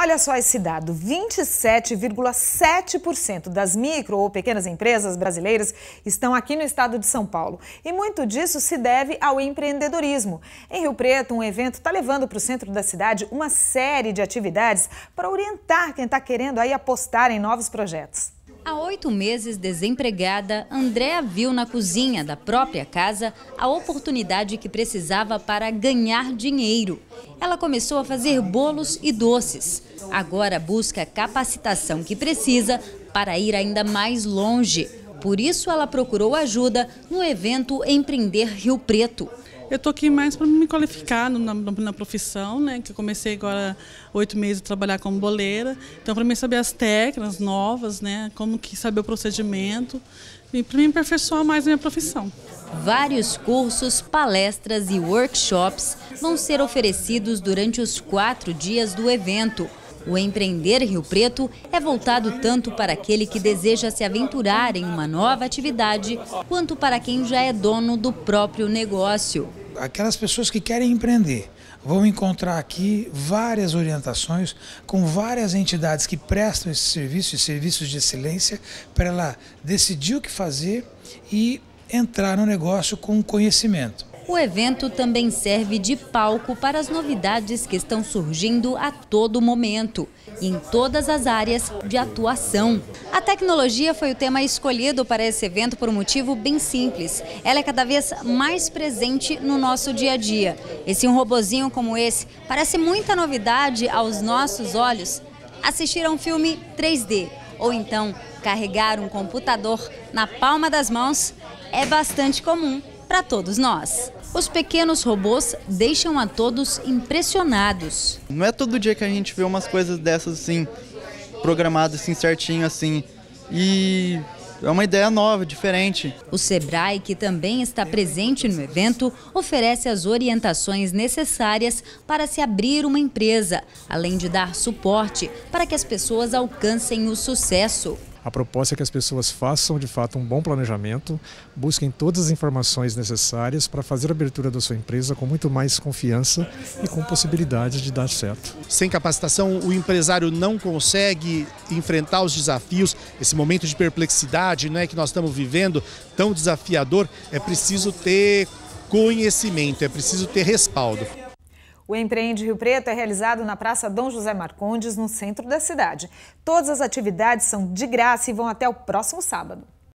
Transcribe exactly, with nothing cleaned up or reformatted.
Olha só esse dado, vinte e sete vírgula sete por cento das micro ou pequenas empresas brasileiras estão aqui no estado de São Paulo. E muito disso se deve ao empreendedorismo. Em Rio Preto, um evento está levando para o centro da cidade uma série de atividades para orientar quem está querendo aí apostar em novos projetos. Há oito meses desempregada, Andréa viu na cozinha da própria casa a oportunidade que precisava para ganhar dinheiro. Ela começou a fazer bolos e doces. Agora busca a capacitação que precisa para ir ainda mais longe. Por isso ela procurou ajuda no evento Empreender Rio Preto. Eu estou aqui mais para me qualificar na, na, na profissão, né? Que eu comecei agora oito meses a trabalhar como boleira. Então, para mim saber as técnicas novas, né? Como que saber o procedimento e para mim aperfeiçoar mais a minha profissão. Vários cursos, palestras e workshops vão ser oferecidos durante os quatro dias do evento. O Empreender Rio Preto é voltado tanto para aquele que deseja se aventurar em uma nova atividade, quanto para quem já é dono do próprio negócio. Aquelas pessoas que querem empreender vão encontrar aqui várias orientações com várias entidades que prestam esse serviço, serviços de excelência, para ela decidir o que fazer e entrar no negócio com conhecimento. O evento também serve de palco para as novidades que estão surgindo a todo momento, em todas as áreas de atuação. A tecnologia foi o tema escolhido para esse evento por um motivo bem simples. Ela é cada vez mais presente no nosso dia a dia. E se um robozinho como esse parece muita novidade aos nossos olhos, assistir a um filme três D ou então carregar um computador na palma das mãos é bastante comum para todos nós. Os pequenos robôs deixam a todos impressionados. Não é todo dia que a gente vê umas coisas dessas assim, programadas assim certinho assim. E é uma ideia nova, diferente. O Sebrae, que também está presente no evento, oferece as orientações necessárias para se abrir uma empresa, além de dar suporte para que as pessoas alcancem o sucesso. A proposta é que as pessoas façam, de fato, um bom planejamento, busquem todas as informações necessárias para fazer a abertura da sua empresa com muito mais confiança e com possibilidade de dar certo. Sem capacitação, o empresário não consegue enfrentar os desafios. Esse momento de perplexidade, né, que nós estamos vivendo, tão desafiador, é preciso ter conhecimento, é preciso ter respaldo. O Empreende Rio Preto é realizado na Praça Dom José Marcondes, no centro da cidade. Todas as atividades são de graça e vão até o próximo sábado.